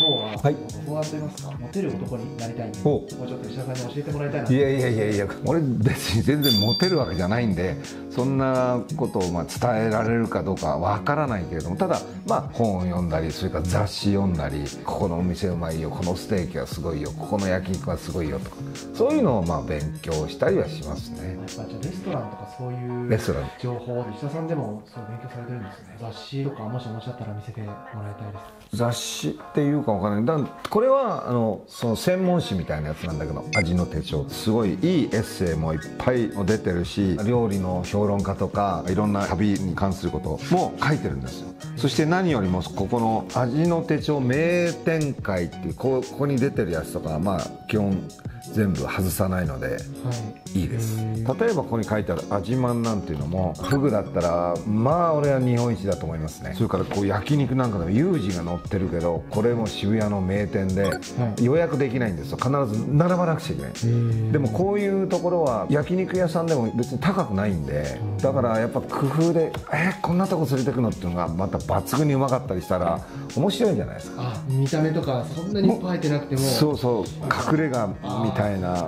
今日は、 はい、 ご相談といいますか、モテる男になりたいんで、もうちょっと石田さんに教えてもらいたいなと。 いやいやいやいや、俺別に全然モテるわけじゃないんで、そんなことを伝えられるかどうかわからないけれども、ただ本を読んだり、それから雑誌読んだり、ここのお店うまいよ、このステーキはすごいよ、ここの焼肉はすごいよとか、そういうのを勉強したりはしますね。 やっぱじゃあレストランとかそういうレストラン情報、石田さんでもそう勉強されてるんですね。雑誌とかもしお持ちだったら見せてもらいたいです。 雑誌っていうかわからない。これはその専門誌みたいなやつなんだけど、味の手帳、すごいいいエッセイもいっぱい出てるし、料理の評論家とかいろんな旅に関することも書いてるんですよ。そして何よりもここの味の手帳名店会っていうここに出てるやつとか基本全部外さないのでいいです。例えばここに書いてある味まんなんていうのも、フグだったら俺は日本一だと思いますね。それから焼肉なんかでもユージが載ってるけど、これも渋谷の名店で予約できないんですよ。必ず並ばなくちゃいけない。でもこういうところは焼肉屋さんでも別に高くないんで、だからやっぱ工夫でこんなとこ連れてくのっていうのがまた抜群にうまかったりしたら面白いじゃないですか。 見た目とかそんなにいっぱい入ってなくても、 そうそう、隠れ家みたいな。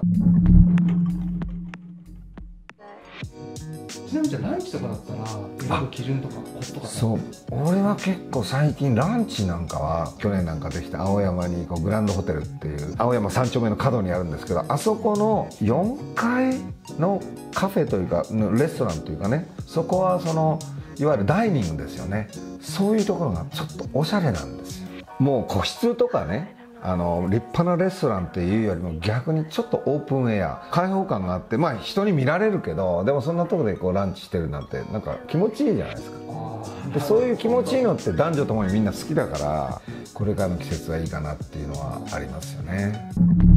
ちなみにじゃあランチとかだったら選ぶ基準とかコツとか。 そう、俺は結構最近ランチなんかは、去年なんかできた青山にグランドホテルっていう青山3丁目の角にあるんですけど、あそこの4階のカフェというかレストランというかね、そこはいわゆるダイニングですよね。そういうところがちょっとおしゃれなんですよ。もう個室とかね、立派なレストランっていうよりも逆にちょっとオープンエア、開放感があって、人に見られるけど、でもそんなところでランチしてるなんてなんか気持ちいいじゃないですか。でそういう気持ちいいのって男女ともにみんな好きだから、これからの季節はいいかなっていうのはありますよね。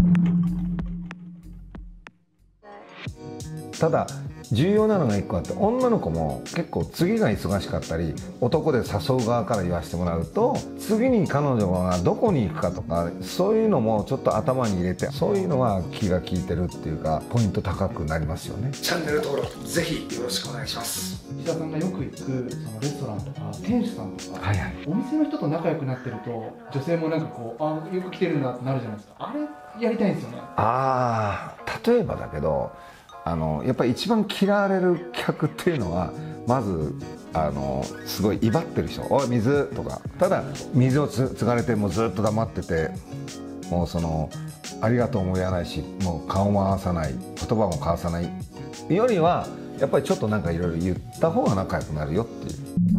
ただ重要なのが1個あって、女の子も結構次が忙しかったり、男で誘う側から言わせてもらうと、次に彼女がどこに行くかとか、そういうのもちょっと頭に入れて、そういうのは気が利いてるっていうか、ポイント高くなりますよね。チャンネル登録ぜひよろしくお願いします。 石田さんがよく行くそのレストランとか店主さんとか、 はいはい、 お店の人と仲良くなってると、女性もなんかよく来てるんだってなるじゃないですか。あれやりたいんですよね。 例えばだけど、やっぱり一番嫌われる客っていうのは、まずすごい威張ってる人、おい水とか、ただ水を継がれてもうずっと黙ってて、もうありがとうも言わないし、もう顔も合わさない、言葉も交わさないよりは、やっぱりちょっとなんかいろいろ言った方が仲良くなるよっていう。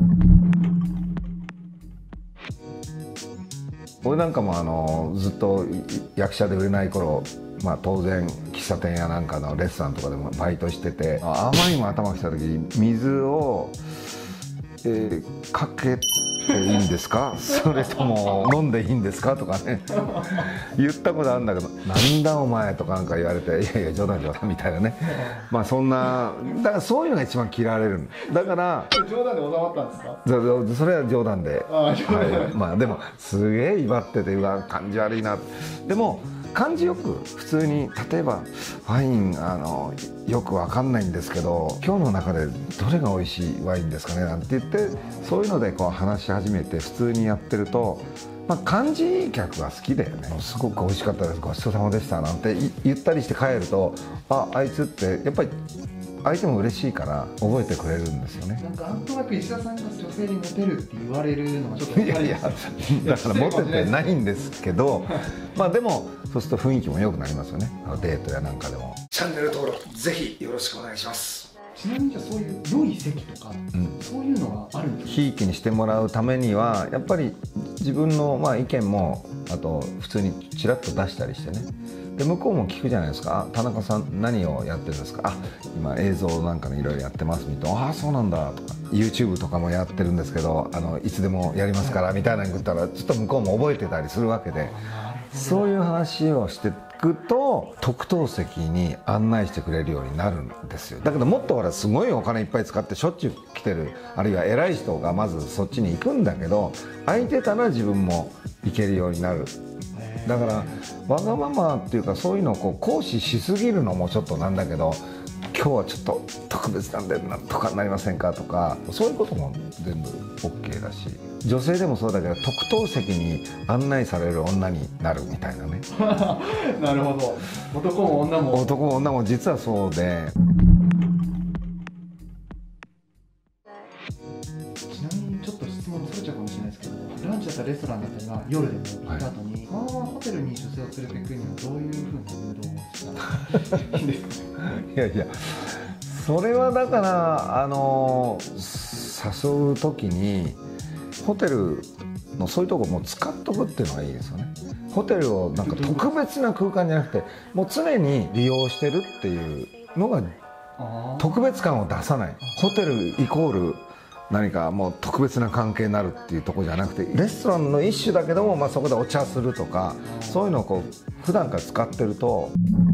俺なんかもずっと役者で売れない頃、当然喫茶店やなんかのレストランとかでもバイトしてて、あまりにも頭が来た時に水を、かけていいんですかそれとも飲んでいいんですかとかね言ったことあるんだけど、なんだお前とかなんか言われて、いやいや冗談冗談みたいなね。そんな、だからそういうのが一番嫌われる。だから冗談で収まったんですか？ それは冗談で、でもすげえ威張ってて、感じ悪いな。でも感じよく普通に、例えばワインよくわかんないんですけど、今日の中でどれが美味しいワインですかねなんて言って、そういうので話し始めて普通にやってると、感じいい客が好きだよね。すごく美味しかったです、ごちそうさまでしたなんて言ったりして帰ると、あいつってやっぱり相手も嬉しいから覚えてくれるんですよね。 なんとなく石田さんが女性にモテるって言われるのはちょっといやいや、だからモテてないんですけどでもそうすると雰囲気も良くなりますよね。デートやなんかでも。チャンネル登録ぜひよろしくお願いします。 ちなみにじゃあそういう良い席とか、そういうのはあるんですか？ ひいきにしてもらうためには、やっぱり自分の意見もあと普通にちらっと出したりしてね。で向こうも聞くじゃないですか。田中さん何をやってるんですか？今映像なんかいろいろやってますみたいな。そうなんだとか、 YouTube とかもやってるんですけど、いつでもやりますからみたいなの言ったら、ちょっと向こうも覚えてたりするわけで、そういう話をしていくと特等席に案内してくれるようになるんですよ。だけどもっとすごいお金いっぱい使ってしょっちゅう来てる、あるいは偉い人がまずそっちに行くんだけど、空いてたら自分も行けるようになる。だからわがままっていうか、そういうのを行使しすぎるのもちょっとなんだけど、 今日はちょっと特別なんでなんとかなりませんかとか、そういうことも全部 OK だし、女性でもそうだけど特等席に案内される女になるみたいなねなるほど。男も女も。 男も女も実はそうで。 ちなみにちょっと質問それちゃうかもしれないですけど、ランチだったりレストランだったりが夜でも行った後に、ホテルに女性を連れて行くにはどういうふうな誘導をしたらいいんですかね。 いやいや、それはだから誘う時にホテルのそういうとこも使っとくっていうのがいいですよね。ホテルをなんか特別な空間じゃなくて、もう常に利用してるっていうのが特別感を出さない。ホテルイコール何かもう特別な関係になるっていうところじゃなくて、レストランの一種だけども、まあ、そこでお茶するとか、そういうのをこう普段から使ってると。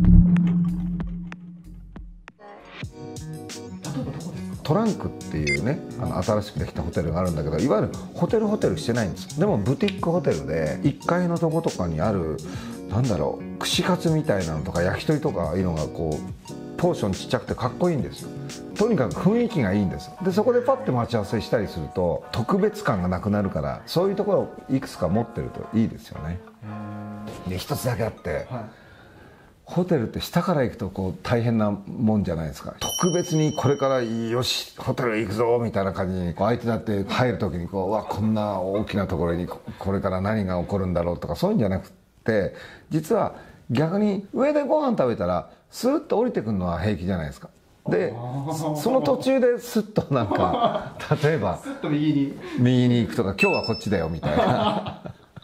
トランクっていうね、新しくできたホテルがあるんだけど、いわゆるホテルしてないんです。でもブティックホテルで1階のとことかにある、なんだろう、串カツみたいなのとか焼き鳥とかいうのがこうポーションちっちゃくてかっこいいんですよ。とにかく雰囲気がいいんです。でそこでパッて待ち合わせしたりすると特別感がなくなるから、そういうところをいくつか持ってるといいですよね。で一つだけあって、はい、ホテルって下から行くとこう大変なもんじゃないですか。特別にこれからよしホテル行くぞみたいな感じに相手だって入る時にこう、わこんな大きなところにこれから何が起こるんだろうとか、そういうんじゃなくて、実は逆に上でご飯食べたらスーッと降りてくるのは平気じゃないですか。でその途中でスッとなんか例えばスッと右に行くとか、今日はこっちだよみたいな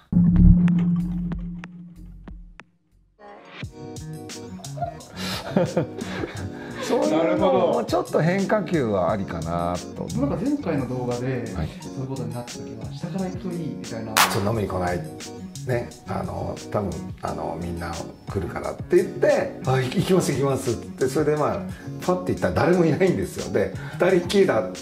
そういうのもちょっと変化球はありかなと。 なんか前回の動画で、はい、そういうことになった時は下から行くといいみたいな。 ちょっと飲みに来ないね、多分みんな来るからって言って「あ行きます行きます」って、それでまあパッて行ったら誰もいないんですよ。で2人っきりだって、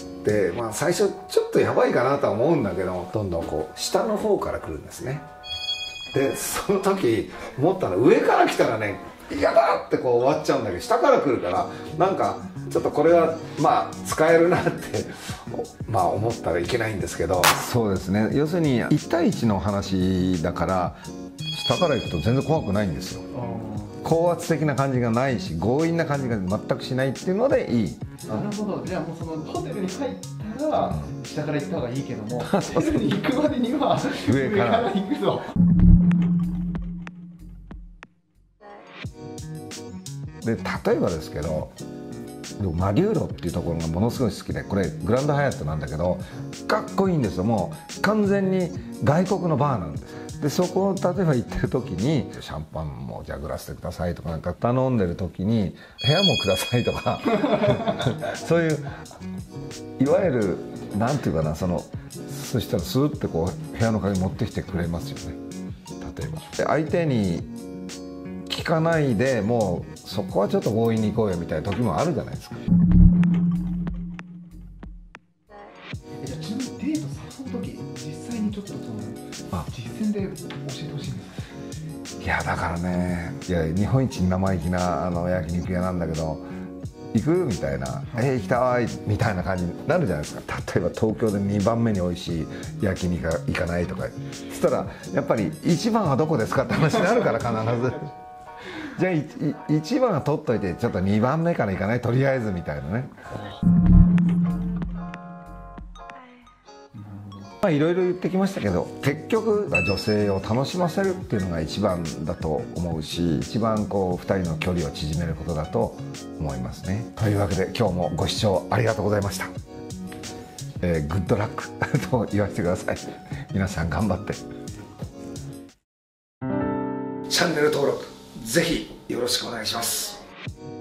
まあ、最初ちょっとやばいかなとは思うんだけど、どんどんこう下の方から来るんですね。でその時思ったのは、上から来たらね嫌だってこう終わっちゃうんだけど、下から来るからなんかちょっとこれはまあ使えるなってまあ思ったらいけないんですけど、そうですね、要するに1対1の話だから下から行くと全然怖くないんですよ。高圧的な感じがないし、強引な感じが全くしないっていうのでいい。 なるほど。じゃあもうそのホテルに入ったら下から行った方がいいけども、ホテルに行くまでには上から行くぞ。 で例えばですけど、マリューロっていうところがものすごい好きで、これグランドハヤットなんだけどかっこいいんですよ。もう完全に外国のバーなんです。でそこを例えば行ってる時にシャンパンもじゃあグラスでくださいとかなんか頼んでる時に部屋もくださいとかそういういわゆるなんていうかな、そしたらスーッてこう部屋の鍵持ってきてくれますよね。例えばで相手に聞かないでもうそこはちょっと強引に行こうよみたいな時もあるじゃないですか。 じゃあちなみにデート誘う時実際にちょっと実践で教えてほしいんです。 いやだからね、いや日本一生意気な焼肉屋なんだけど行くみたいな、行きたいみたいな感じになるじゃないですか。例えば東京で2番目に美味しい焼肉が行かないとか、そしたらやっぱり1番はどこですかって話になるから必ずじゃあ1番は取っといてちょっと2番目から行かないとりあえずみたいなね。まあいろいろ言ってきましたけど、結局女性を楽しませるっていうのが一番だと思うし、一番こう2人の距離を縮めることだと思いますね。というわけで今日もご視聴ありがとうございました。グッドラックと言わせてください。皆さん頑張って。チャンネル登録ぜひよろしくお願いします。